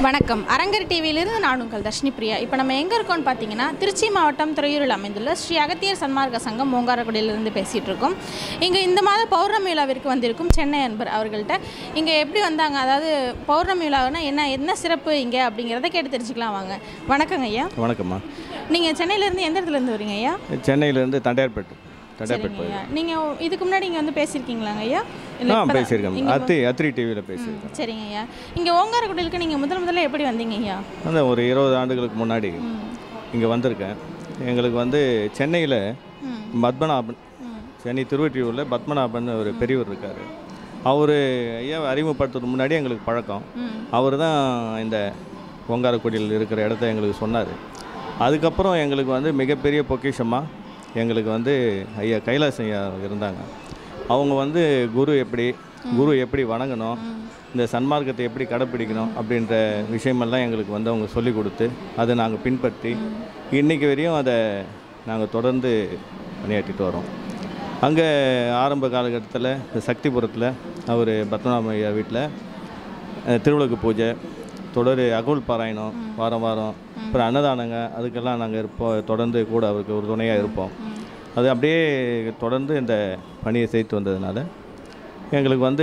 வணக்கம். அரங்கர் டிவியிலிருந்து நான் உங்கள் தர்ஷினி பிரியா. இப்போ நம்ம எங்கே இருக்கோம்னு பார்த்தீங்கன்னா, திருச்சி மாவட்டம் துறையூரில் அமைந்துள்ள ஸ்ரீ அகத்தியர் சன்மார்க்க சங்கம் ஓங்காரக்குடியிலிருந்து பேசிகிட்டு இருக்கோம். இங்கே இந்த மாத பௌர்ணமி விழாவிற்கு வந்திருக்கும் சென்னை அன்பர் அவர்கள்ட்ட இங்கே எப்படி வந்தாங்க, அதாவது பௌர்ணமி விழாவுன்னா என்ன சிறப்பு இங்கே அப்படிங்கிறத கேட்டு தெரிஞ்சுக்கலாம் வாங்க. வணக்கங்க ஐயா. வணக்கம்மா. நீங்கள் சென்னையிலேருந்து எந்த இடத்துலேருந்து வரீங்க ஐயா? சென்னையிலேருந்து தண்டையார்பேட்டை. நீங்கள் இதுக்கு முன்னாடி இங்கே வந்து பேசியிருக்கீங்களாங்க ஐயா? பேசியிருக்கேன். அத்திரி டிவியில் பேசியிருக்கேன். சரிங்க ஐயா. இங்கே ஓங்காரக்குடிலுக்கு நீங்கள் முதல்ல எப்படி வந்தீங்க ஐயா? அந்த ஒரு 20 ஆண்டுகளுக்கு முன்னாடி இங்கே வந்திருக்கேன். எங்களுக்கு வந்து சென்னையில் பத்மநாபன், சென்னை திருவொற்றியூரில் பத்மநாபன் ஒரு பெரியவர் இருக்கார். அவர் ஐயா அறிமுகப்படுத்துறதுக்கு முன்னாடி எங்களுக்கு பழக்கம். அவர் தான் இந்த ஓங்காரக்குடியில் இருக்கிற இடத்த எங்களுக்கு சொன்னார். அதுக்கப்புறம் எங்களுக்கு வந்து மிகப்பெரிய பொக்கிஷமாக எங்களுக்கு வந்து ஐயா கைலாசம் ஐயா இருந்தாங்க. அவங்க வந்து குரு எப்படி வணங்கணும், இந்த சன்மார்க்கத்தை எப்படி கடைப்பிடிக்கணும் அப்படின்ற விஷயமெல்லாம் எங்களுக்கு வந்து அவங்க சொல்லிக் கொடுத்து அதை நாங்கள் பின்பற்றி இன்றைக்கி வரையும் அதை நாங்கள் தொடர்ந்து பணியாற்றிட்டு வரோம். அங்கே ஆரம்ப காலகட்டத்தில் இந்த சக்திபுரத்தில் அவர் பத்மநாப ஐயா வீட்டில் திருவிளக்கு பூஜை, தொடர் அகவல் பாராயணம், வாரம் அப்புறம் அன்னதானங்க, அதுக்கெல்லாம் நாங்கள் தொடர்ந்து கூட அவருக்கு ஒரு துணையாக இருப்போம். அது அப்படியே தொடர்ந்து இந்த பணியை செய்து வந்ததுனால எங்களுக்கு வந்து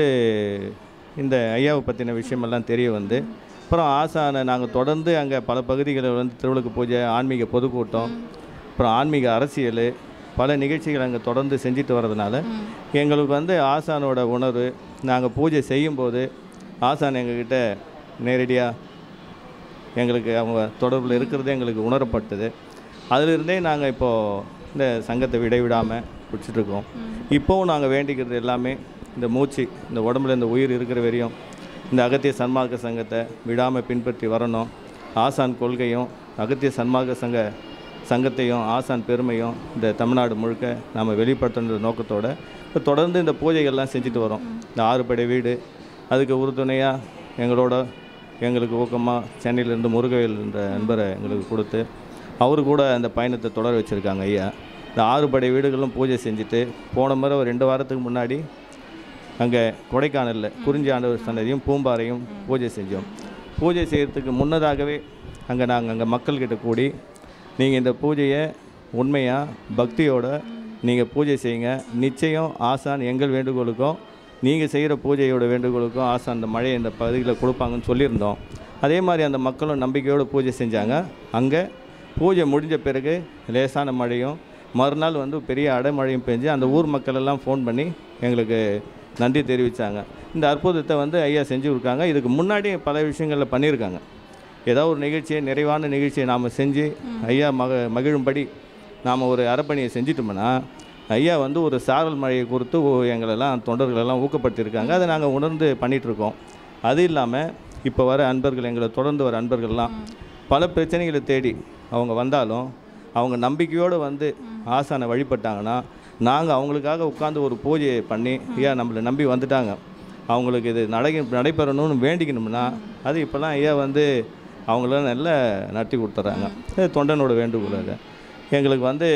இந்த ஐயாவை பற்றின விஷயமெல்லாம் தெரிய வந்து அப்புறம் ஆசானை நாங்கள் தொடர்ந்து அங்கே பல பகுதிகளில் வந்து திருவிளக்கு பூஜை, ஆன்மீக பொதுக்கூட்டம், அப்புறம் ஆன்மீக அரசியல், பல நிகழ்ச்சிகள் அங்கே தொடர்ந்து செஞ்சுட்டு வர்றதுனால எங்களுக்கு வந்து ஆசானோட உணர்வு, நாங்கள் பூஜை செய்யும்போது ஆசான் எங்ககிட்ட நேரடியாக எங்களுக்கு அவங்க தொடர்பில் இருக்கிறது எங்களுக்கு உணரப்பட்டது. அதிலிருந்தே நாங்கள் இப்போது இந்த சங்கத்தை விடாமல் பிடிச்சிட்ருக்கோம். இப்போவும் நாங்கள் வேண்டிக்கிறது எல்லாமே இந்த மூச்சு, இந்த உடம்புல இந்த உயிர் இருக்கிற வரையும் இந்த அகத்திய சன்மார்க்க சங்கத்தை விடாமல் பின்பற்றி வரணும். ஆசான் கொள்கையும் அகத்திய சன்மார்க்க சங்கத்தையும் ஆசான் பெருமையும் இந்த தமிழ்நாடு முழுக்க நாம் வெளிப்படுத்துகிற நோக்கத்தோடு தொடர்ந்து இந்த பூஜைகள்லாம் செஞ்சுட்டு வரோம். இந்த 6 படை வீடு, அதுக்கு உறுதுணையாக எங்களுக்கு ஊக்கமாக சென்னையிலேருந்து முருகவேல் என்ற நண்பரை எங்களுக்கு கொடுத்து அவரு கூட அந்த பயணத்தை தொடர வச்சுருக்காங்க ஐயா. இந்த 6 படை வீடுகளும் பூஜை செஞ்சுட்டு போன முறை ஒரு 2 வாரத்துக்கு முன்னாடி அங்கே கொடைக்கானலில் குறிஞ்சி ஆண்டவர் சன்னதியும் பூம்பாறையும் பூஜை செஞ்சோம். பூஜை செய்கிறதுக்கு முன்னதாகவே நாங்கள் மக்கள்கிட்ட கூடி நீங்கள் இந்த பூஜையை உண்மையாக பக்தியோடு நீங்கள் பூஜை செய்யுங்க, நிச்சயம் ஆசான் எங்கள் வேண்டுகோளுக்கும் நீங்கள் செய்கிற பூஜையோட வேண்டுகோளுக்கும் ஆசான் அந்த மழையை இந்த பகுதியில் கொடுப்பாங்கன்னு சொல்லியிருந்தோம். அதே மாதிரி அந்த மக்களும் நம்பிக்கையோடு பூஜை செஞ்சாங்க. அங்கே பூஜை முடிஞ்ச பிறகு லேசான மழையும் மறுநாள் வந்து பெரிய அடைமழையும் பெஞ்சு அந்த ஊர் மக்கள் எல்லாம் ஃபோன் பண்ணி எங்களுக்கு நன்றி தெரிவித்தாங்க. இந்த அற்புதத்தை வந்து ஐயா செஞ்சு கொடுக்காங்க. இதுக்கு முன்னாடி பல விஷயங்களில் பண்ணியிருக்காங்க. ஏதாவது ஒரு நிகழ்ச்சியை, நிறைவான நிகழ்ச்சியை நாம் செஞ்சு ஐயா மகிழும்படி நாம் ஒரு அறப்பணியை செஞ்சிட்டோம்னா ஐயா வந்து ஒரு சாரல் மழையை கொடுத்து எங்களெல்லாம் தொண்டர்களெல்லாம் ஊக்கப்படுத்தியிருக்காங்க. அதை நாங்கள் உணர்ந்து பண்ணிகிட்ருக்கோம். அது இல்லாமல் இப்போ வர அன்பர்கள், எங்களை தொடர்ந்து வர அன்பர்கள்லாம் பல பிரச்சனைகளை தேடி அவங்க வந்தாலும் அவங்க நம்பிக்கையோடு வந்து ஆசானை வழிபட்டாங்கன்னா நாங்கள் அவங்களுக்காக உட்காந்து ஒரு பூஜையை பண்ணி ஐயா நம்மளை நம்பி வந்துட்டாங்க, அவங்களுக்கு இது நடைபெறணும்னு வேண்டிக்கணும்னா அது இப்போல்லாம் ஐயா வந்து அவங்களாம் நல்லா நடத்தி கொடுத்துட்றாங்க. தொண்டனோட வேண்டுகோள். அது எங்களுக்கு வந்து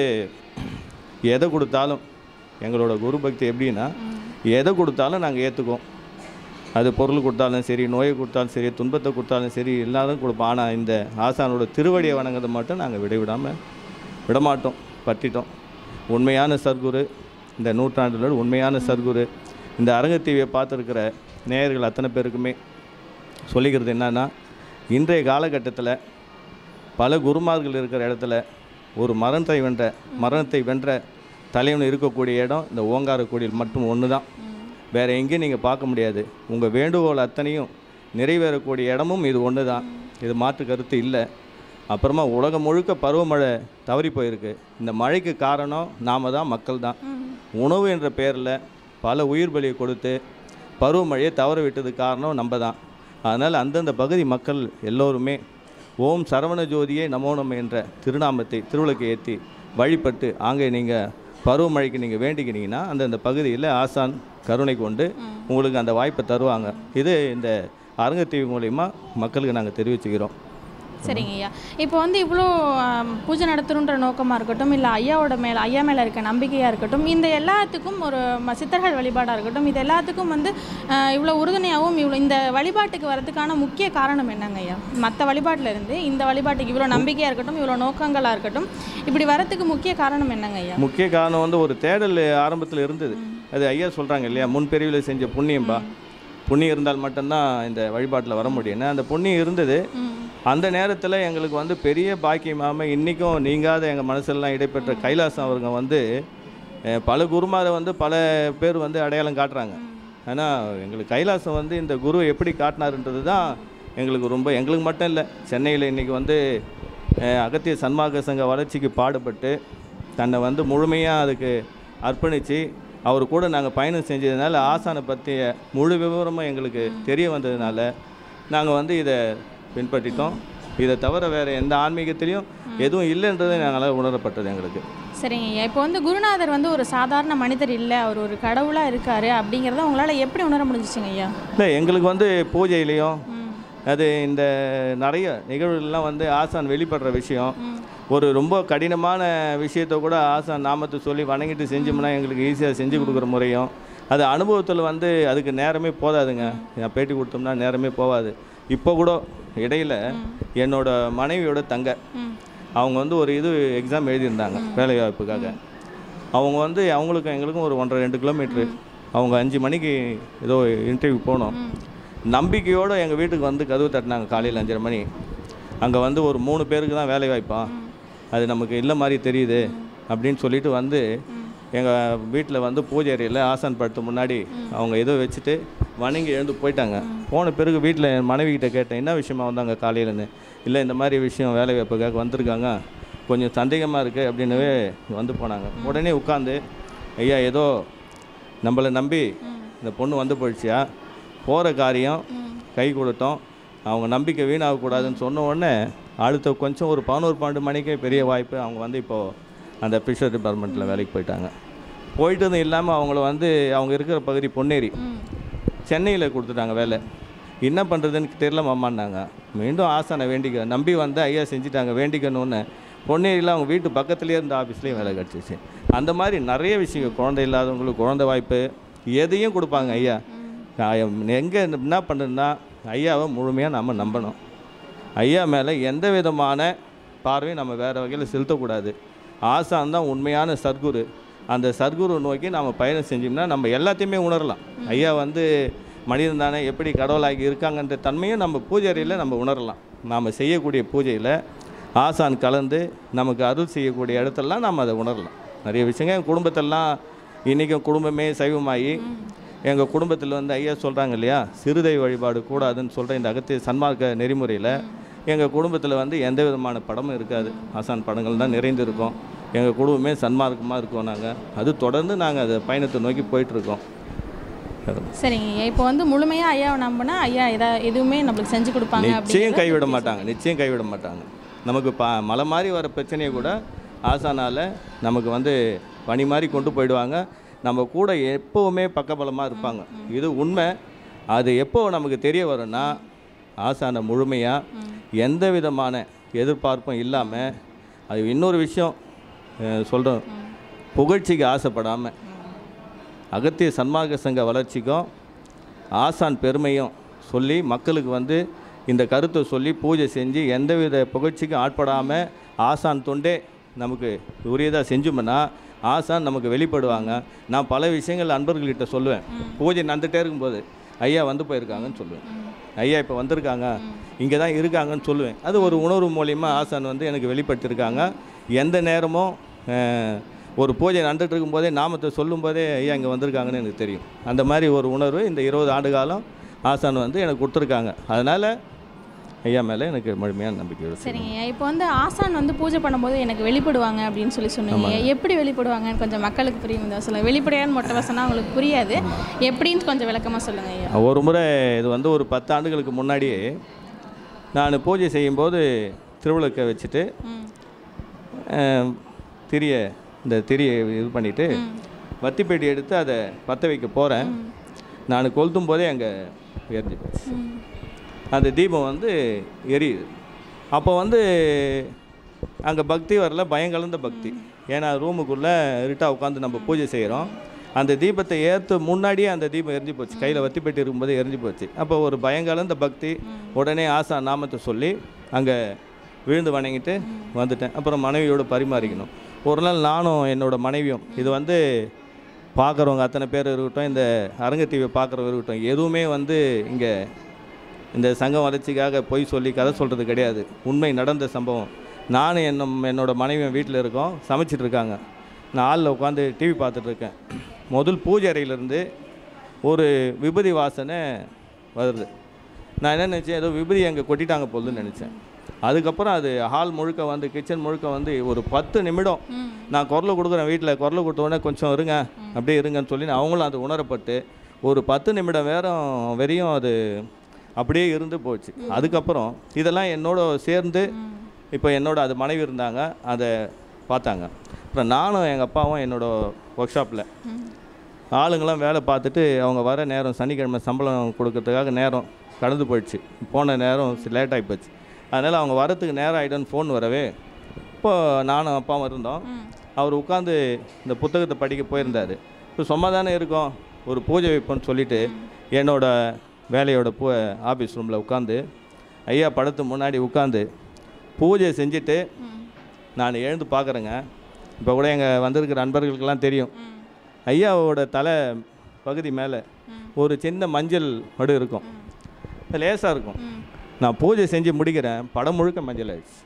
எதை கொடுத்தாலும் எங்களோட குரு பக்தி எப்படின்னா எதை கொடுத்தாலும் நாங்கள் ஏற்றுக்குவோம். அது பொருள் கொடுத்தாலும் சரி, நோயை கொடுத்தாலும் சரி, துன்பத்தை கொடுத்தாலும் சரி, எல்லாரும் கொடுப்போம். ஆனால் இந்த ஆசானோட திருவடியை வணங்குறதை மட்டும் நாங்கள் விடமாட்டோம், பற்றிட்டோம். உண்மையான சர்க்குரு, இந்த நூற்றாண்டில் உண்மையான சர்க்குரு. இந்த அரங்கத்தீவியை பார்த்துருக்கிற நேயர்கள் அத்தனை பேருக்குமே சொல்லிக்கிறது என்னன்னா, இன்றைய காலகட்டத்தில் பல குருமார்கள் இருக்கிற இடத்துல ஒரு மரணத்தை வென்ற தலைவன் இருக்கக்கூடிய இடம் இந்த ஓங்காரக்குடியில் மட்டும் ஒன்று தான். வேறு எங்கேயும் நீங்கள் பார்க்க முடியாது. உங்கள் வேண்டுகோள் அத்தனையும் நிறைவேறக்கூடிய இடமும் இது ஒன்று தான். இது மாற்று கருத்து இல்லை. அப்புறமா உலகம் முழுக்க பருவமழை தவறி போயிருக்கு. இந்த மழைக்கு காரணம் நாம் தான், மக்கள் தான். உணவு என்ற பெயரில் பல உயிர் பலியை கொடுத்து பருவமழையை தவற விட்டதுக்கு காரணம் நம்ம தான். அதனால் அந்தந்த பகுதி மக்கள் எல்லோருமே ஓம் சரவண ஜோதியே நமோ நம்ம என்ற திருநாமத்தை திருவிளக்கு ஏற்றி வழிபட்டு அங்கே நீங்கள் பருவமழைக்கு நீங்கள் வேண்டிக்கினீங்கன்னா அந்தந்த பகுதியில் ஆசான் கருணை கொண்டு உங்களுக்கு அந்த வாய்ப்பை தருவாங்க. இது இந்த அரங்கத்தீவு மூலயமா மக்களுக்கு நாங்கள் தெரிவிச்சுக்கிறோம். சரிங்க ஐயா. இப்போ வந்து இவ்வளோ பூஜை நடத்தணுன்ற நோக்கமாக இருக்கட்டும், இல்லை ஐயா மேலே இருக்க நம்பிக்கையாக இருக்கட்டும், இந்த எல்லாத்துக்கும் ஒரு சித்தர்கள் வழிபாடாக இருக்கட்டும், இது எல்லாத்துக்கும் வந்து இவ்வளோ உறுதுணையாகவும் இந்த வழிபாட்டுக்கு வரதுக்கான முக்கிய காரணம் என்னங்க ஐயா? மற்ற வழிபாட்டில் இருந்து இந்த வழிபாட்டுக்கு இவ்வளோ நம்பிக்கையாக இருக்கட்டும், இவ்வளோ நோக்கங்களாக இருக்கட்டும், இப்படி வரத்துக்கு முக்கிய காரணம் என்னங்க ஐயா? முக்கிய காரணம் வந்து ஒரு தேடல் ஆரம்பத்தில் இருந்தது. அது ஐயா சொல்கிறாங்க இல்லையா, முன்பிரிவில் செஞ்ச புண்ணியம்பா, புண்ணியம் இருந்தால் மட்டும்தான் இந்த வழிபாட்டில் வர முடியும்னா அந்த புண்ணியம் இருந்தது. அந்த நேரத்தில் எங்களுக்கு வந்து பெரிய பாக்கியமாக இன்றைக்கும் நீங்காத எங்கள் மனசெல்லாம் இடைப்பெற்ற கைலாசம் அவருங்க வந்து பல குருமாரை வந்து பல பேர் வந்து அடையாளம் காட்டுறாங்க. ஆனால் எங்களுக்கு கைலாசம் வந்து இந்த குரு எப்படி காட்டினாருன்றது தான் எங்களுக்கு மட்டும் இல்லை, சென்னையில் இன்றைக்கி வந்து அகத்திய சன்மார்க்க சங்க வளர்ச்சிக்கு பாடுபட்டு தன்னை வந்து முழுமையாக அதுக்கு அர்ப்பணித்து அவர் கூட நாங்கள் பயணம் செஞ்சதுனால ஆசானை பற்றிய முழு விவரமும் எங்களுக்கு தெரிய வந்ததுனால நாங்கள் வந்து இதை பின்பற்றிட்டோம். இதை தவிர வேறு எந்த ஆன்மீகத்திலையும் எதுவும் இல்லைன்றது நாங்களால் உணரப்பட்டது எங்களுக்கு. சரிங்க ஐயா. இப்போ வந்து குருநாதர் வந்து ஒரு சாதாரண மனிதர் இல்லை, அவர் ஒரு கடவுளாக இருக்கார் அப்படிங்கிறத உங்களால் எப்படி உணர முடிஞ்சிச்சுங்க ஐயா? இல்லை, எங்களுக்கு வந்து பூஜையிலையும் அது இந்த நிறைய நிகழ்வுகள்லாம் வந்து ஆசான் வெளிப்படுற விஷயம், ஒரு ரொம்ப கடினமான விஷயத்தை கூட ஆசான் நாமத்தை சொல்லி வணங்கிட்டு செஞ்சோம்னா எங்களுக்கு ஈஸியாக செஞ்சு கொடுக்குற முறையும், அது அனுபவத்தில் வந்து அதுக்கு நேரமே போதாதுங்க. நான் பேட்டி கொடுத்தோம்னா நேரமே போகாது. இப்போ கூட இடையில் என்னோட மனைவியோட தங்க அவங்க வந்து ஒரு எக்ஸாம் எழுதியிருந்தாங்க வேலைவாய்ப்புக்காக. அவங்க வந்து அவங்களுக்கும் எங்களுக்கும் ஒரு 1.5-2 கிலோமீட்ரு. அவங்க 5 மணிக்கு ஏதோ இன்டர்வியூ போனோம். நம்பிக்கையோடு எங்கள் வீட்டுக்கு வந்து கதவு தட்டினாங்க காலையில் 5:30 மணி. அங்கே வந்து ஒரு 3 பேருக்கு தான் வேலை வாய்ப்பா, அது நமக்கு இல்லை மாதிரி தெரியுது அப்படின்னு சொல்லிட்டு வந்து எங்கள் வீட்டில் வந்து பூஜை அறையில் ஆசான் படுத்து முன்னாடி அவங்க ஏதோ வச்சுட்டு வணங்கி எழுந்து போயிட்டாங்க. போன பிறகு வீட்டில் என் மனைவிக்கிட்ட கேட்டேன், என்ன விஷயமா வந்தாங்க காலையிலேருந்து? இல்லை, இந்த மாதிரி விஷயம் வேலை வாய்ப்புக்காக வந்திருக்காங்க, கொஞ்சம் சந்தேகமாக இருக்குது அப்படின்னவே வந்து போனாங்க. உடனே உட்காந்து, ஐயா ஏதோ நம்மளை நம்பி இந்த பொண்ணு வந்து போயிடுச்சியா, போகிற காரியம் கை கொடுத்தோம், அவங்க நம்பிக்கை வீணாகக்கூடாதுன்னு சொன்ன உடனே அடுத்த கொஞ்சம் ஒரு 11-12 மணிக்கே பெரிய வாய்ப்பு. அவங்க வந்து இப்போது அந்த ஃபிஷர் டிபார்ட்மெண்ட்டில் வேலைக்கு போயிட்டாங்க. போயிட்டதும் இல்லாமல் அவங்கள வந்து அவங்க இருக்கிற பகுதி பொன்னேரி, சென்னையில் கொடுத்துட்டாங்க வேலை. என்ன பண்ணுறதுன்னு தெரியல மாமான்னாங்க. மீண்டும் ஆசானை நம்பி வந்து ஐயா செஞ்சுட்டாங்க, வேண்டிக்கணுன்னு பொன்னேரியில் அவங்க வீட்டு பக்கத்துலேயே இருந்த ஆஃபீஸ்லேயும் வேலை கிடச்சிச்சு. அந்த மாதிரி நிறைய விஷயங்கள், குழந்தை இல்லாதவங்களுக்கு குழந்தை வாய்ப்பு எதையும் கொடுப்பாங்க ஐயா. எங்கே என்ன பண்ணுறதுன்னா ஐயாவை முழுமையாக நம்ம நம்பணும். ஐயா மேலே எந்த விதமான பார்வையும் நம்ம வேறு வகையில் செலுத்தக்கூடாது. ஆசான் தான் உண்மையான சர்க்குரு. அந்த சர்க்குரு நோக்கி நம்ம பயணம் செஞ்சோம்னா நம்ம எல்லாத்தையுமே உணரலாம். ஐயா வந்து மனிதன் தானே, எப்படி கடவுளாகி இருக்காங்கன்ற தன்மையும் நம்ம பூஜை அறையில் நம்ம உணரலாம். நாம் செய்யக்கூடிய பூஜையில் ஆசான் கலந்து நமக்கு அருள் செய்யக்கூடிய இடத்தெல்லாம் நம்ம அதை உணரலாம். நிறைய விஷயங்கள் எங்கள் குடும்பத்தெல்லாம் இன்றைக்கும் குடும்பமே சைவமாகி எங்கள் குடும்பத்தில் வந்து ஐயா சொல்கிறாங்க இல்லையா, சிறுதெய்வ வழிபாடு கூடாதுன்னு சொல்கிற இந்த அகத்திய சன்மார்க்க நெறிமுறையில் எங்கள் குடும்பத்தில் வந்து எந்த விதமான படமும் இருக்காது. ஆசான் படங்கள் தான் நிறைந்திருக்கும். எங்கள் குடும்பமே சன்மார்க்கமாக இருக்கோம். நாங்கள் அது தொடர்ந்து நாங்கள் அதை பயணத்தை நோக்கி போயிட்டுருக்கோம். சரிங்க. இப்போ வந்து முழுமையாக ஐயாவை நம்பினா ஐயா எதுவுமே நம்மளுக்கு செஞ்சு கொடுப்பாங்க. நிச்சயம் கைவிட மாட்டாங்க. நமக்கு மலை மாதிரி வர பிரச்சனையை கூட ஆசானால் நமக்கு வந்து பனி மாதிரி கொண்டு போயிடுவாங்க. நம்ம கூட எப்போவுமே பக்கபலமாக இருப்பாங்க. இது உண்மை. அது எப்போ நமக்கு தெரிய வரும்னா ஆசானை முழுமையாக எந்த விதமான எதிர்பார்ப்பும் இல்லாமல், அது இன்னொரு விஷயம் சொல்கிறோம், புகழ்ச்சிக்கு ஆசைப்படாமல் அகத்திய சன்மார்க்க சங்க வளர்ச்சிக்கும் ஆசான் பெருமையும் சொல்லி மக்களுக்கு வந்து இந்த கருத்தை சொல்லி பூஜை செஞ்சு எந்தவித புகழ்ச்சிக்கும் ஆட்படாமல் ஆசான் தொண்டே நமக்கு உரியதாக செஞ்சோம்னா ஆசான் நமக்கு வெளிப்படுவாங்க. நான் பல விஷயங்கள் அன்பர்கள்கிட்ட சொல்லுவேன். பூஜை நடந்துகிட்டே இருக்கும்போது ஐயா வந்து போயிருக்காங்கன்னு சொல்லுவேன், ஐயா இப்போ வந்திருக்காங்க, இங்கே தான் இருக்காங்கன்னு சொல்லுவேன். அது ஒரு உணர்வு மூலிமா ஆசான் வந்து எனக்கு வெளிப்படுத்தியிருக்காங்க. எந்த நேரமும் ஒரு பூஜை நடந்துகிட்டு இருக்கும்போதே நாமத்தை சொல்லும்போதே ஐயா இங்கே வந்திருக்காங்கன்னு எனக்கு தெரியும். அந்த மாதிரி ஒரு உணர்வு இந்த 20 ஆண்டு காலம் ஆசான் வந்து எனக்கு கொடுத்துருக்காங்க. அதனால் ஐயா மேலே எனக்கு முழுமையான நம்பிக்கை. சரிங்க. இப்போ வந்து ஆசான் வந்து பூஜை பண்ணும்போது எனக்கு வெளிப்படுவாங்க அப்படின்னு சொன்னீங்க. எப்படி வெளிப்படுவாங்கன்னு கொஞ்சம் மக்களுக்கு புரியும் தான் சொல்லுங்கள். வெளிப்படையான மொட்டை வசனா அவங்களுக்கு புரியாது, எப்படின்னு கொஞ்சம் விளக்கமாக சொல்லுங்கள் ஐயா. ஒரு முறை இது வந்து ஒரு 10 ஆண்டுகளுக்கு முன்னாடியே நான் பூஜை செய்யும்போது திருவிளக்கை வச்சுட்டு திரியை இது பண்ணிவிட்டு வத்திப்பேட்டி எடுத்து அதை பற்ற வைக்க போகிறேன். நான் கொளுத்தும் போதே அங்கே எரிஞ்சு போச்சு. அந்த தீபம் வந்து எரியுது. அப்போ வந்து அங்கே பக்தி வரல, பயங்கலந்த பக்தி. ஏன்னா ரூமுக்குள்ளே இருட்டாக உட்காந்து நம்ம பூஜை செய்கிறோம். அந்த தீபத்தை ஏற்று முன்னாடியே அந்த தீபம் எரிஞ்சு போச்சு, கையில் வத்தி பெட்டி இருக்கும்போது எரிஞ்சு போச்சு. அப்போ ஒரு பயங்கலந்த பக்தி. உடனே ஆசா நாமத்தை சொல்லி அங்கே விழுந்து வணங்கிட்டு வந்துட்டேன். அப்புறம் மனைவியோடு பரிமாறிக்கணும். ஒரு நாள் நானும் என்னோடய மனைவியும், இது வந்து பார்க்குறவங்க அத்தனை பேர் இருக்கட்டும், இந்த அரங்க டிவியை பார்க்குறவங்க இருக்கட்டும், எதுவுமே வந்து இங்கே இந்த சங்கம் வளர்ச்சிக்காக பொய் சொல்லி கதை சொல்கிறது கிடையாது. உண்மை நடந்த சம்பவம். நானும் என்னோடய மனைவியும் வீட்டில் இருக்கோம், சமைச்சிட்ருக்காங்க. நான் ஹாலில் உட்காந்து டிவி பார்த்துட்ருக்கேன். முதல் பூஜை அறையிலேருந்து ஒரு விபூதி வாசனை வருது. நான் என்ன நினச்சேன், ஏதோ விபூதி அங்கே கொட்டிட்டாங்க போதுன்னு நினச்சேன். அதுக்கப்புறம் அது ஹால் முழுக்க வந்து, கிச்சன் முழுக்க வந்து ஒரு 10 நிமிடம் நான் குரலை கொடுக்குறேன். வீட்டில் குரலை கொடுத்தோடனே கொஞ்சம் இருங்க, அப்படியே இருங்கன்னு சொல்லி அவங்களும் அது உணரப்பட்டு ஒரு 10 நிமிடம் வரையும் அது அப்படியே இருந்து போச்சு. அதுக்கப்புறம் இதெல்லாம் என்னோட சேர்ந்து இப்போ அது மனைவி இருந்தாங்க, அதை பார்த்தாங்க. அப்புறம் நானும் எங்கள் அப்பாவும் என்னோடய ஒர்க் ஷாப்பில் ஆளுங்களாம் வேலை பார்த்துட்டு அவங்க வர நேரம், சனிக்கிழமை சம்பளம் கொடுக்கறதுக்காக நேரம் கடந்து போயிடுச்சு. போன நேரம் லேட் ஆகி போச்சு. அதனால் அவங்க வரத்துக்கு நேரம் ஆகிடும்னு ஃபோன் வரவே, இப்போ நானும் அப்பாவும் இருந்தோம். அவர் உட்காந்து இந்த புத்தகத்தை படிக்க போயிருந்தார். இப்போ சும்மா தானே இருக்கோம், ஒரு பூஜை வைப்போன்னு சொல்லிவிட்டு என்னோடய வேலையோட ஆஃபீஸ் ரூமில் உட்காந்து ஐயா படத்து முன்னாடி உட்காந்து பூஜை செஞ்சுட்டு நான் எழுந்து பார்க்குறேங்க. இப்போ கூட எங்கள் வந்திருக்கிற நண்பர்களுக்கெல்லாம் தெரியும், ஐயாவோட தலை பகுதி மேலே ஒரு சின்ன மஞ்சள் வடு இருக்கும், லேசாக இருக்கும். நான் பூஜை செஞ்சு முடிக்கிறேன், படம் முழுக்க மஞ்சள் ஆயிடுச்சு.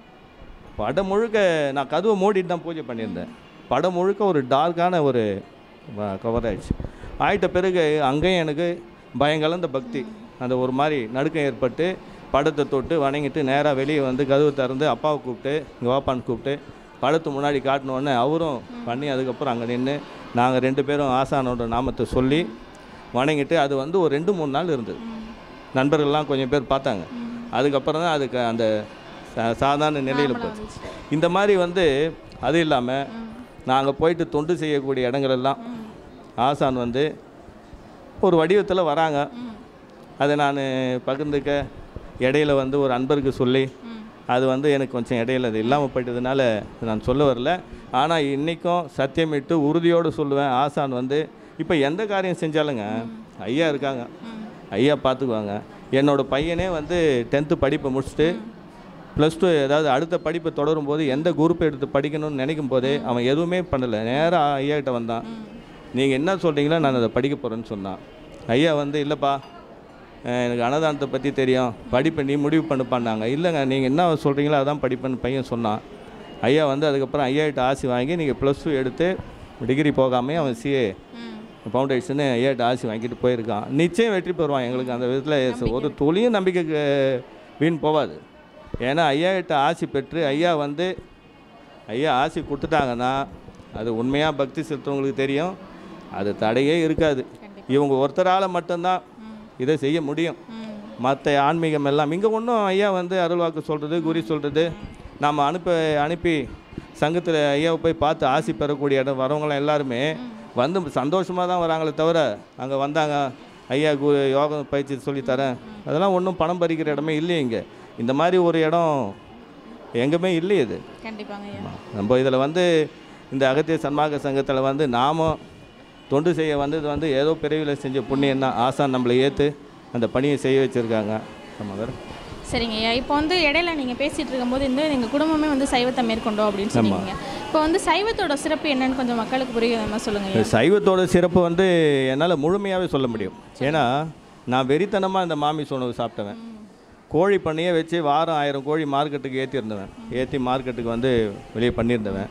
படம் முழுக்க நான் கதவை மூடிட்டு தான் பூஜை பண்ணியிருந்தேன். படம் முழுக்க ஒரு டார்க்கான ஒரு கவர் ஆயிடுச்சு. ஆயிட்ட பிறகு அங்கேயும் எனக்கு பயங்கலந்த பக்தி, அந்த ஒரு மாதிரி நடுக்கம் ஏற்பட்டு படத்தை தொட்டு வணங்கிட்டு நேராக வெளியே வந்து கதவு திறந்து அப்பாவை கூப்பிட்டு, இங்கே வாப்பான்னு கூப்பிட்டு படத்து முன்னாடி காட்டினோடனே அவரும் பண்ணி, அதுக்கப்புறம் அங்கே நின்று நாங்கள் 2 பேரும் ஆசானோட நாமத்தை சொல்லி வணங்கிட்டு அது வந்து ஒரு 2-3 நாள் இருந்தது. நண்பர்கள்லாம் கொஞ்சம் பேர் பார்த்தாங்க. அதுக்கப்புறம் தான் அதுக்கு அந்த சாதாரண நிலையில் போச்சு. இந்த மாதிரி வந்து அது இல்லாமல் நாங்கள் போயிட்டு தொண்டு செய்யக்கூடிய இடங்களெல்லாம் ஆசான் வந்து ஒரு வடிவத்தில் வராங்க. அதை நான் பகிர்ந்துக்க இடையில வந்து ஒரு அன்பருக்கு சொல்லி, அது வந்து எனக்கு கொஞ்சம் இடையில அது இல்லாமல் போயிட்டதுனால நான் சொல்ல வரல. ஆனால் இன்றைக்கும் சத்தியமிட்டு உறுதியோடு சொல்லுவேன், ஆசான் வந்து இப்போ எந்த காரியம் செஞ்சாலுங்க ஐயா இருக்காங்க, ஐயா பார்த்துக்குவாங்க. என்னோடய பையனே வந்து 10th படிப்பை முடிச்சுட்டு +2 ஏதாவது அடுத்த படிப்பை தொடரும் போது எந்த குரூப்பை எடுத்து படிக்கணும்னு நினைக்கும் போதே அவன் எதுவுமே பண்ணலை, நேராக ஐயா கிட்ட வந்தான். நீங்கள் என்ன சொல்கிறீங்களோ நான் அதை படிக்க போகிறேன்னு சொன்னான். ஐயா வந்து இல்லைப்பா, எனக்கு அன்னதானத்தை பற்றி தெரியும், படிப்பை நீ முடிவு பண்ணாங்க. இல்லைங்க, நீங்கள் என்ன சொல்கிறீங்களோ அதான் படிப்பேன்னு பையன் சொன்னான். ஐயா வந்து அதுக்கப்புறம் ஐயாகிட்ட ஆசி வாங்கி நீங்கள் +2 எடுத்து டிகிரி போகாமே அவன் CA ஃபவுண்டேஷனு ஐயாகிட்ட ஆசி வாங்கிட்டு போயிருக்கான். நிச்சயம் வெற்றி பெறுவான். எங்களுக்கு அந்த விதத்தில் ஒரு துளியும் நம்பிக்கை வீண் போகாது. ஏன்னா ஐயாகிட்ட ஆசி பெற்று ஐயா ஆசி கொடுத்துட்டாங்கன்னா அது உண்மையாக பக்தி செலுத்தவங்களுக்கு தெரியும், அது தடையே இருக்காது. இவங்க ஒருத்தரால் மட்டும்தான் இதை செய்ய முடியும். மற்ற ஆன்மீகம் எல்லாம் இங்கே ஒன்றும் ஐயா வந்து அருள்வாக்கு சொல்கிறது, குறி சொல்கிறது, நாம் அனுப்பி சங்கத்தில் ஐயாவை போய் பார்த்து ஆசி பெறக்கூடிய இடம் வரவங்களாம் எல்லாருமே வந்து சந்தோஷமாக தான் வராங்களே தவிர, அங்கே வந்தாங்க ஐயா யோகம் பயிற்சி சொல்லித்தரேன், அதெல்லாம் ஒன்றும் பணம் பறிக்கிற இடமே இல்லையே. இங்கே இந்த மாதிரி ஒரு இடம் எங்கேயுமே இல்லையே. இது கண்டிப்பாங்க. நம்ம இதில் வந்து இந்த அகத்தியர் சன்மார்க்க சங்கத்தில் வந்து நாம் தொண்டு செய்ய வந்தது வந்து ஏதோ பிறவியில் செஞ்ச புண்ணியம் தான். ஆசான் நம்மளை ஏற்று அந்த பணியை செய்ய வச்சுருக்காங்க. ஆமாம். சரிங்க ஐயா, இப்போ வந்து இடையில நீங்கள் பேசிகிட்டு இருக்கும்போது எங்கள் குடும்பமே வந்து சைவத்தை மேற்கொண்டோம் அப்படின்னு சொன்னீங்க. இப்போ வந்து சைவத்தோட சிறப்பு என்னன்னு கொஞ்சம் மக்களுக்கு புரியுற சொல்லுங்கள். சைவத்தோட சிறப்பு வந்து என்னால் முழுமையாகவே சொல்ல முடியும். ஏன்னா நான் வெறித்தனமாக இந்த மாமிச உணவு சாப்பிட்டவன். கோழி பண்ணையே வச்சு வாரம் 1000 கோழி மார்க்கெட்டுக்கு ஏற்றி மார்க்கெட்டுக்கு வந்து வெளியே பண்ணியிருந்தவன்.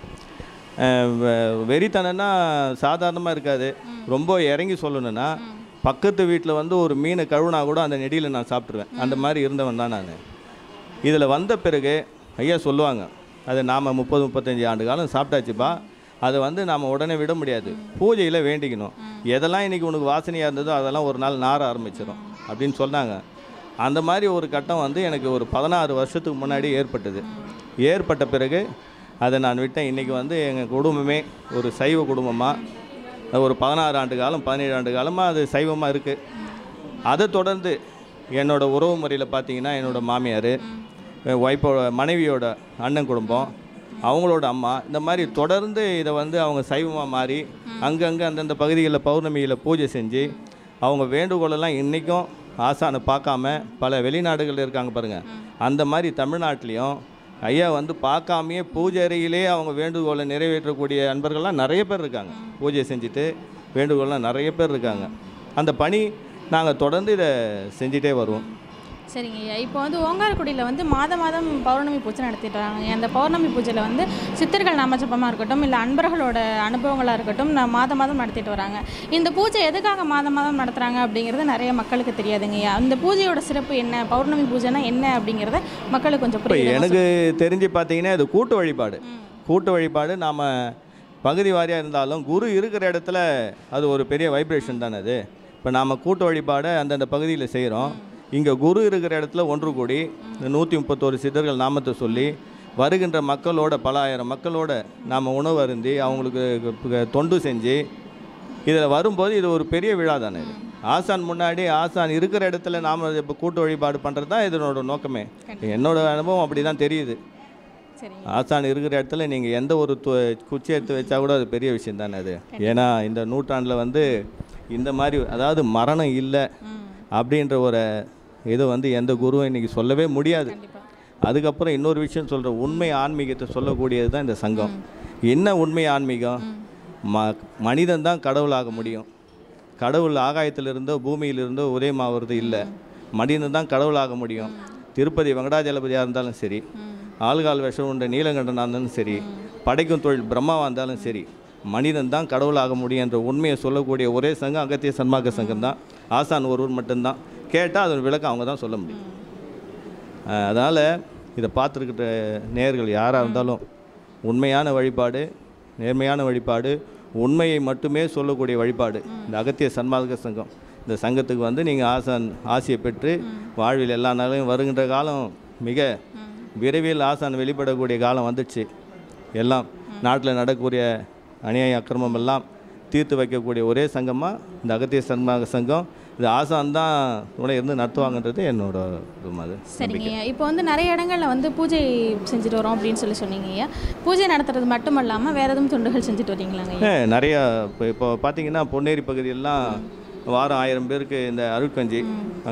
வெறித்தனன்னா சாதாரணமாக இருக்காது. ரொம்ப இறங்கி சொல்லணுன்னா பக்கத்து வீட்டில் வந்து ஒரு மீனை கழுவுனா கூட அந்த நெடியில் நான் சாப்பிட்ருவேன். அந்த மாதிரி இருந்தவன் தான் நான். இதில் வந்த பிறகு ஐயா சொல்லுவாங்க, அது நாம் 30-35 ஆண்டு காலம் சாப்பிட்டாச்சுப்பா, அதை வந்து நாம் உடனே விட முடியாது, பூஜையில் வேண்டிக்கணும். எதெல்லாம் இன்றைக்கி உனக்கு வாசனையாக இருந்ததோ அதெல்லாம் ஒரு நாள் நார ஆரம்பிச்சிடும் அப்படின்னு சொன்னாங்க. அந்த மாதிரி ஒரு கட்டம் வந்து எனக்கு ஒரு 16 வருஷத்துக்கு முன்னாடி ஏற்பட்ட பிறகு அதை நான் விட்டேன். இன்றைக்கி வந்து எங்கள் குடும்பமே ஒரு சைவ குடும்பமாக ஒரு 16 ஆண்டு காலம் 17 ஆண்டு காலமாக அது சைவமாக இருக்குது. அதை தொடர்ந்து என்னோடய உறவு முறையில் பார்த்திங்கன்னா என்னோடய மாமியார், ஒய்ஃபோட மனைவியோட அண்ணன் குடும்பம், அவங்களோட அம்மா, இந்த மாதிரி தொடர்ந்து இதை வந்து அவங்க சைவமாக மாறி அங்கங்கே அந்தந்த பகுதிகளில் பௌர்ணமியில் பூஜை செஞ்சு அவங்க வேண்டுகோளெல்லாம் இன்றைக்கும் ஆசானை பார்க்காம பல வெளிநாடுகளில் இருக்காங்க பாருங்கள். அந்த மாதிரி தமிழ்நாட்டிலையும் ஐயா வந்து பார்க்காமையே பூஜை அறையிலே அவங்க வேண்டுகோளை நிறைவேற்றக்கூடிய அன்பர்கள்லாம் நிறைய பேர் இருக்காங்க. பூஜை செஞ்சுட்டு வேண்டுகோள்லாம் நிறைய பேர் இருக்காங்க. அந்த பணி நாங்கள் தொடர்ந்து இதை செஞ்சிட்டே வருவோம். சரிங்க ஐயா. இப்போ வந்து ஓங்காரக்குடியில் வந்து மாதம் பௌர்ணமி பூஜை நடத்திட்டு வராங்க. அந்த பௌர்ணமி பூஜையில் வந்து சித்தர்கள் நாமஜபமாக இருக்கட்டும், இல்லை அன்பர்களோட அனுபவங்களாக இருக்கட்டும், மாதம் நடத்திட்டு வராங்க. இந்த பூஜை எதுக்காக மாதம் நடத்துகிறாங்க அப்படிங்கிறது நிறைய மக்களுக்கு தெரியாதுங்க ஐயா. அந்த பூஜையோட சிறப்பு என்ன, பௌர்ணமி பூஜைனா என்ன அப்படிங்கிறத மக்களுக்கு கொஞ்சம் புரியும். எனக்கு தெரிஞ்சு பார்த்தீங்கன்னா இது கூட்டு வழிபாடு. கூட்டு வழிபாடு நாம் பகுதி வாரியாக இருந்தாலும் குரு இருக்கிற இடத்துல அது ஒரு பெரிய வைப்ரேஷன் தானே. அது இப்போ நாம் கூட்டு வழிபாடை அந்தந்த பகுதியில் செய்கிறோம். இங்கே குரு இருக்கிற இடத்துல ஒன்று கூடி 131 சித்தர்கள் நாமத்தை சொல்லி வருகின்ற மக்களோட பல ஆயிரம் மக்களோட நாம் உணவு அருந்தி அவங்களுக்கு தொண்டு செஞ்சு இதில் வரும்போது இது ஒரு பெரிய விழா தானே. இது ஆசான் முன்னாடி ஆசான் இருக்கிற இடத்துல நாம் இப்போ கூட்டு வழிபாடு பண்ணுறது தான் இதனோட நோக்கமே. என்னோடய அனுபவம் அப்படி தான் தெரியுது. ஆசான் இருக்கிற இடத்துல நீங்கள் எந்த ஒரு குச்சி எடுத்து வச்சா கூட அது பெரிய விஷயம் தானே அது. ஏன்னா இந்த நூற்றாண்டில் வந்து இந்த மாதிரி அதாவது மரணம் இல்லை அப்படின்ற ஒரு இது வந்து எந்த குருவும் இன்றைக்கி சொல்லவே முடியாது. அதுக்கப்புறம் இன்னொரு விஷயம் சொல்கிற உண்மை ஆன்மீகத்தை சொல்லக்கூடியது தான் இந்த சங்கம். என்ன உண்மை ஆன்மீகம்? மனிதன் தான் கடவுளாக முடியும். கடவுள் ஆகாயத்திலிருந்தோ பூமியிலிருந்தோ உதயமாகிறது இல்லை. மனிதன் தான் கடவுளாக முடியும். திருப்பதி வெங்கடாஜலபதியாக இருந்தாலும் சரி, ஆள்கால் விஷம் உண்ட நீலகண்டனாக இருந்தாலும் சரி, படைக்கும் தொழில் பிரம்மாவாக இருந்தாலும் சரி, மனிதன் தான் கடவுளாக முடியும் என்ற உண்மையை சொல்லக்கூடிய ஒரே சங்கம் அகத்திய சன்மார்க்க சங்கம் தான். ஆசான் ஒருவர் மட்டும்தான். கேட்டால் அதன் விளக்கம் அவங்க தான் சொல்ல முடியும். அதனால் இதை பார்த்துருக்கிற நேயர்கள் யாராக இருந்தாலும் உண்மையான வழிபாடு, நேர்மையான வழிபாடு, உண்மையை மட்டுமே சொல்லக்கூடிய வழிபாடு இந்த அகத்திய சன்மார்க்க சங்கம். இந்த சங்கத்துக்கு வந்து நீங்கள் ஆசான் ஆசியை பெற்று வாழ்வில் எல்லா நாளையும் வருகின்ற காலம் மிக விரைவில் ஆசான் வெளிப்படக்கூடிய காலம் வந்துடுச்சு. எல்லாம் நாட்டில் நடக்கக்கூடிய அநியாய அக்கிரமம் எல்லாம் தீர்த்து வைக்கக்கூடிய ஒரே சங்கமாக இந்த அகத்திய சன்மார்க்க சங்கம். இது ஆசான் தான் கூட இருந்து நடத்துவாங்கன்றது என்னோட அது. சரிங்க ஐயா. இப்போ வந்து நிறைய இடங்களில் வந்து பூஜை செஞ்சுட்டு வரோம் அப்படின்னு சொன்னீங்க ஐயா. பூஜை நடத்துறது மட்டும் இல்லாமல் வேறு எதுவும் தொண்டுகள் செஞ்சுட்டு வரீங்களாங்க ஐயா? நிறையா. இப்போ பார்த்தீங்கன்னா பொன்னேரி பகுதியெல்லாம் வாரம் 1000 பேருக்கு இந்த அருட்கஞ்சி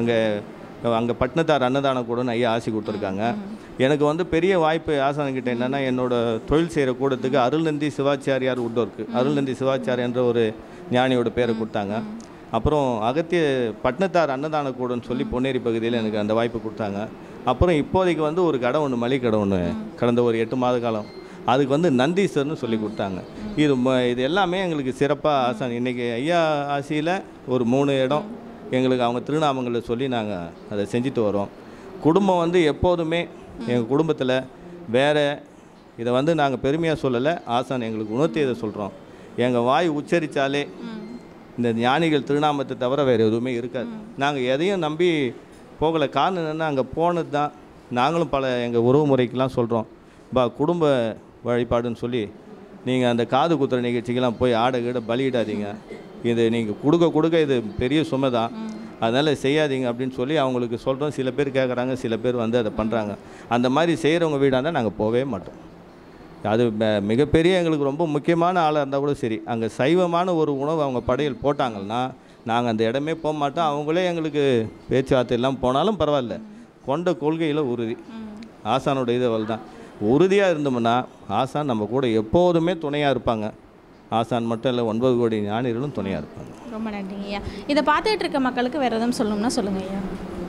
அங்கே பட்டினத்தார் அன்னதான கூடன்னு ஐயா ஆசி கொடுத்துருக்காங்க. எனக்கு வந்து பெரிய வாய்ப்பு ஆசான்கிட்ட என்னென்னா, என்னோடய தொழில் செய்கிற கூடத்துக்கு அருள்நந்தி சிவாச்சாரியார் உட்டோருக்கு அருள்நந்தி சிவாச்சாரியார் என்ற ஒரு ஞானியோட பேரை கொடுத்தாங்க. அப்புறம் அகத்திய பட்டினத்தார் அன்னதான கூடன்னு சொல்லி பொன்னேரி பகுதியில் எனக்கு அந்த வாய்ப்பு கொடுத்தாங்க. அப்புறம் இப்போதைக்கு வந்து ஒரு கடை ஒன்று, மளிகை கடை ஒன்று கடந்த ஒரு 8 மாத காலம் அதுக்கு வந்து நந்தீஸ்வரர்னு சொல்லி கொடுத்தாங்க. இது எல்லாமே எங்களுக்கு சிறப்பாக ஆசான் இன்றைக்கி ஐயா ஆசியில் ஒரு 3 இடம் எங்களுக்கு அவங்க திருநாமங்களை சொல்லி நாங்கள் அதை செஞ்சுட்டு வரோம். குடும்பம் வந்து எப்போதுமே எங்கள் குடும்பத்தில் வேறு இதை வந்து நாங்கள் பெருமையாக சொல்லலை, ஆசான் எங்களுக்கு உணர்த்தி இதை சொல்கிறோம். எங்கள் வாய் உச்சரித்தாலே இந்த ஞானிகள் திருநாமத்தை தவிர வேறு எதுவுமே இருக்காது. நாங்கள் எதையும் நம்பி போகலை. காரணம் என்னென்னா, அங்கே போனது தான் நாங்களும் பல எங்கள் உறவு முறைக்கெலாம் சொல்கிறோம். குடும்ப வழிபாடுன்னு சொல்லி நீங்கள் அந்த காது குத்துற நிகழ்ச்சிக்கெல்லாம் போய் ஆடை கீட பலியிடாதீங்க. இது நீங்கள் கொடுக்க இது பெரிய சுமை தான், அதனால் செய்யாதீங்க அப்படின்னு சொல்லி அவங்களுக்கு சொல்கிறோம். சில பேர் கேட்குறாங்க, சில பேர் வந்து அதை பண்ணுறாங்க. அந்த மாதிரி செய்கிறவங்க வீடாக இருந்தால் நாங்கள் போகவே மாட்டோம். அது மிகப்பெரிய எங்களுக்கு ரொம்ப முக்கியமான ஆளாக இருந்தால் கூட சரி, அங்கே சைவமான ஒரு உணவு அவங்க படையல் போட்டாங்கன்னா நாங்கள் அந்த இடமே போக மாட்டோம். அவங்களே எங்களுக்கு பேச்சுவார்த்தை எல்லாம் போனாலும் பரவாயில்ல, கொண்ட கொள்கையில் உறுதி. ஆசானோட இது அவள் தான். உறுதியாக இருந்தோம்னா ஆசான் நம்ம கூட எப்போதுமே துணையாக இருப்பாங்க. ஆசான் மட்டும் இல்லை, 9 கோடி ஞானிகளும் துணையாக இருப்பாங்க. ரொம்ப நன்றிங்க ஐயா. இதை பார்த்துட்டு இருக்க மக்களுக்கு வேறு எதுவும் சொல்லணும்னா சொல்லுங்கள் ஐயா.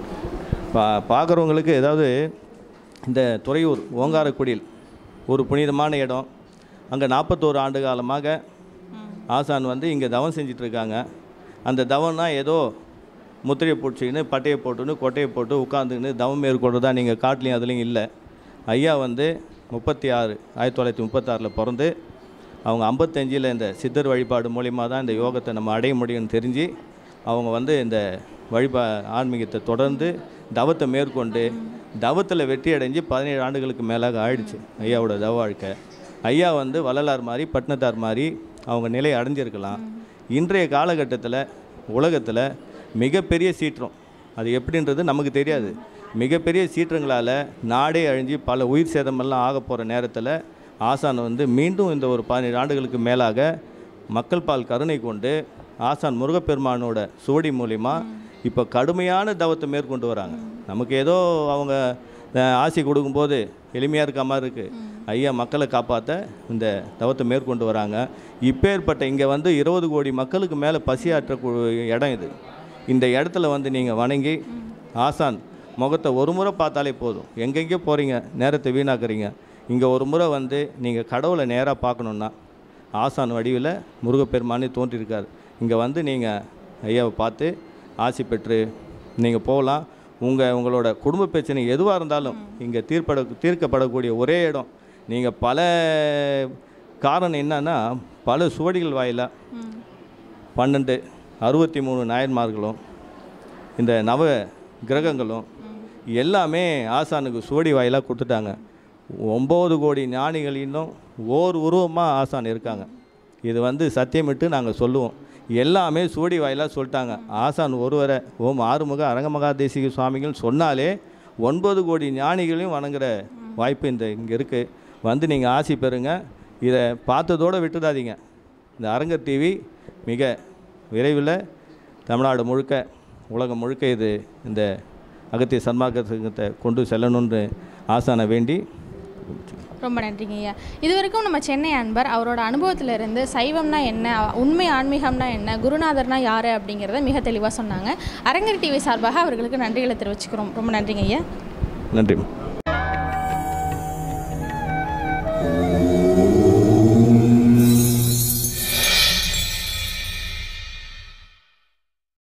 பார்க்குறவங்களுக்கு ஏதாவது இந்த துறையூர் ஓங்காரக்குடில் ஒரு புனிதமான இடம். அங்கே 41 ஆண்டு காலமாக ஆசான் வந்து இங்கே தவம் செஞ்சிட்ருக்காங்க. அந்த தவம்னா ஏதோ முத்திரையை பிடிச்சிக்கின்னு பட்டையை போட்டுன்னு கொட்டையை போட்டு உட்காந்துக்கின்னு தவம் மேற்கொள்றதா நீங்கள் காட்டிலையும் அதுலேயும் இல்லை. ஐயா வந்து 1936 பிறந்து அவங்க 55 இந்த சித்தர் வழிபாடு மூலிமா தான் இந்த யோகத்தை நம்ம அடைய முடியும்னு தெரிஞ்சு அவங்க வந்து இந்த ஆன்மீகத்தை தொடர்ந்து தவத்தை மேற்கொண்டு தவத்தில் வெற்றி அடைஞ்சு 17 ஆண்டுகளுக்கு மேலாக ஆயிடுச்சு ஐயாவோட தவ வாழ்க்கை. ஐயா வந்து வள்ளலார் மாதிரி பட்டினத்தார் மாதிரி அவங்க நிலை அடைஞ்சிருக்கலாம். இன்றைய காலகட்டத்தில் உலகத்தில் மிகப்பெரிய சீற்றம் அது எப்படின்றது நமக்கு தெரியாது. மிகப்பெரிய சீற்றங்களால் நாடே அழிஞ்சு பல உயிர் சேதமெல்லாம் ஆக போகிற நேரத்தில் ஆசான் வந்து மீண்டும் இந்த ஒரு 17 ஆண்டுகளுக்கு மேலாக மக்கள் பால் கருணை கொண்டு ஆசான் முருகப்பெருமானோட சுவடி மூலிமா இப்போ கடுமையான தவத்தை மேற்கொண்டு வராங்க. நமக்கு ஏதோ அவங்க ஆசி கொடுக்கும்போது எளிமையாக இருக்க மாதிரி இருக்குது. ஐயா மக்களை காப்பாற்ற இந்த தவத்தை மேற்கொண்டு வராங்க. இப்பேற்பட்ட இங்கே வந்து 20 கோடி மக்களுக்கு மேலே பசியாற்றக்கூடிய இடம் இது. இந்த இடத்துல வந்து நீங்கள் வணங்கி ஆசான் முகத்தை ஒரு முறை பார்த்தாலே போதும். எங்கெங்கே போகிறீங்க, நேரத்தை வீணாக்குறீங்க. இங்கே ஒரு முறை வந்து நீங்கள் கடவுளை நேராக பார்க்கணுன்னா ஆசான் வடிவில் முருகப்பெருமானே தோன்றியிருக்கார். இங்கே வந்து நீங்கள் ஐயாவை பார்த்து ஆசி பெற்று நீங்கள் போகலாம். உங்களோட குடும்ப பிரச்சனை எதுவாக இருந்தாலும் இங்கே தீர்க்கப்படக்கூடிய ஒரே இடம். நீங்கள் பல காரணம் என்னன்னா, பல சுவடிகள் வாயிலாக 12 63 நாயன்மார்களும் இந்த நவ கிரகங்களும் எல்லாமே ஆசானுக்கு சுவடி வாயிலாக கொடுத்துட்டாங்க. 9 கோடி ஞானிகளிலும் ஓர் உருவமாக ஆசான் இருக்காங்க. இது வந்து சத்தியமிட்டு நாங்கள் சொல்லுவோம். எல்லாமே சுவடி வாயிலாக சொல்லிட்டாங்க. ஆசான் ஒருவரை ஓம் ஆறுமுக அரங்க மகா தேசிக சுவாமிகள் சொன்னாலே 9 கோடி ஞானிகளையும் வணங்குற வாய்ப்பு இங்கே இருக்குது. வந்து நீங்கள் ஆசி பெறுங்க. இதை பார்த்ததோடு விட்டுடாதீங்க. இந்த அரங்கர் டிவி மிக விரைவில் தமிழ்நாடு முழுக்க உலகம் முழுக்க இது இந்த அகத்திய சன்மார்க்கத்தை கொண்டு செல்லணும்னு ஆசானை வேண்டி. ரொம்ப நன்றிங்க ஐயா. இது வரைக்கும் நம்ம சென்னை அன்பர் அவரோட அனுபவத்திலிருந்து சைவம்னா என்ன, உண்மை ஆன்மீகம்னா என்ன, குருநாதர்னா யார் அப்படிங்கிறத மிக தெளிவாக சொன்னாங்க. அரங்கர் டிவி சார்பாக அவர்களுக்கு நன்றிகளை தெரிவிச்சுக்கிறோம். ரொம்ப நன்றிங்க ஐயா. நன்றி.